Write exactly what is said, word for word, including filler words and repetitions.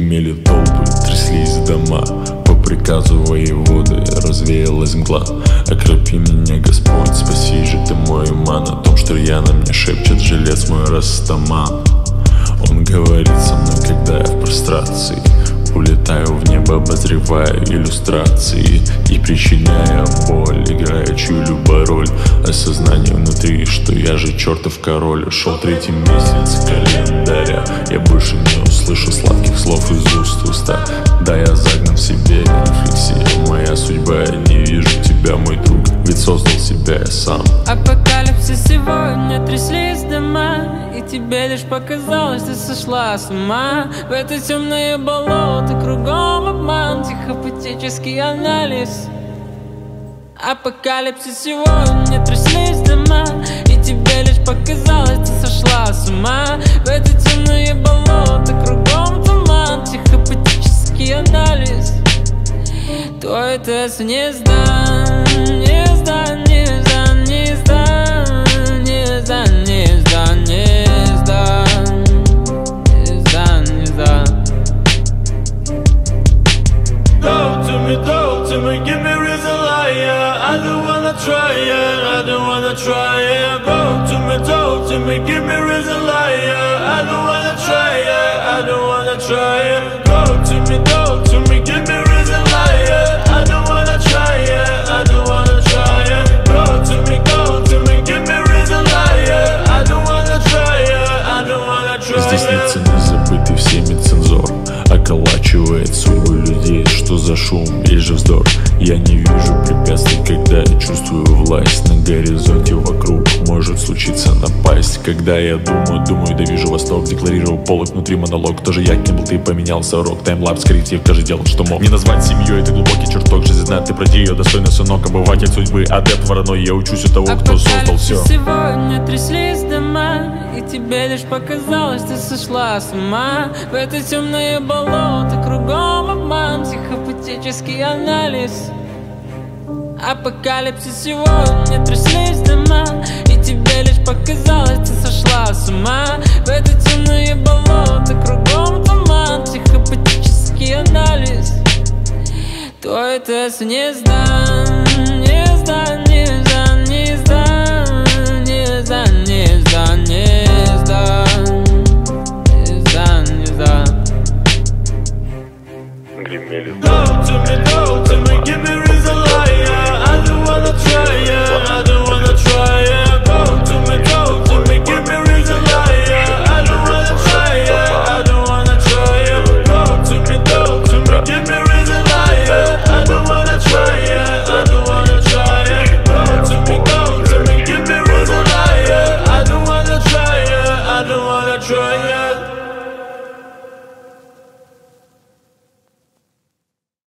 Гремели толпы, тряслись дома, по приказу воеводы развеялась мгла. Окропи меня, Господь, спаси же ты мой иман. О том, что рьяно мне шепчет жилец мой Растаман. Он говорит со мной, когда я в прострации, улетаю в небо, обозревая иллюстрации и причиняя боль, играя чью-либо роль. Осознание внутри, что я же чертов король. Ушел третий месяц календаря, я больше не услышу сладких слов из уст в уста. Да, я загнан в себе, рефлексия моя судьба. Я не вижу тебя, мой друг, ведь создал себя я сам. Апокалипсис сегодня, тряслись дома, и тебе лишь показалось, ты сошла с ума. В это темное болото кругом обман, психопатический анализ. Апокалипсис сегодня, тряслись дома, и тебе лишь показалось, ты сошла с ума. В это темное болото кругом туман, психопатический анализ. Твой тест не сдан, не сдан, не сдан, не сдан, не сдан, не сдан, не сдан, не сдан, не сдан. Talk to me, talk to me, give me reason liar. I don't wanna try it, I don't wanna try it. Talk to me, talk to me, give me reason liar. I don't wanna try it, I don't wanna try it. Talk to me, talk to me, give me reason liar. I don't wanna try it, I don't wanna try it. Talk to me, talk to me, give me reason liar. I don't wanna try it, I don't wanna try it. Здесь нет цены, забытый всеми цензор, околачивает судьбу людей. Что за шум, или же вздор? Я не вижу препятствий, когда я чувствую власть. На горизонте вокруг может случиться напасть. Когда я думаю, думаю, да вижу восток. Декларировал полок, внутри монолог. Тоже я, кем был ты, поменялся рок. Таймлапс, корректив, каждый делал, что мог. Не назвать семьей, это глубокий чертог. Жизнь знает, ты пройди ее, достойный сынок. Обыватель судьбы, адепт вороной. Я учусь у того, кто создал все. Сегодня тряслись дома, и тебе лишь показалось, ты сошла с ума. В это темное болото кругом обман, психопатический анализ. Апокалипсис сегодня, тряслись дома, и тебе лишь показалось, ты сошла с ума. В это темное болото кругом туман, психопатический анализ. Твой тест не сдан, не сдан, не сдан, не сдан, не сдан, не сдан, не сдан, не сдан, не сдан. Гремели Talk to me, talk to me, give me